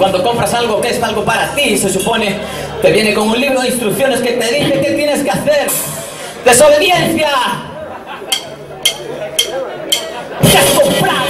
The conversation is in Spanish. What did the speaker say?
Cuando compras algo que es algo para ti, se supone, te viene con un libro de instrucciones que te dice qué tienes que hacer. ¡Desobediencia! ¿Qué has comprado?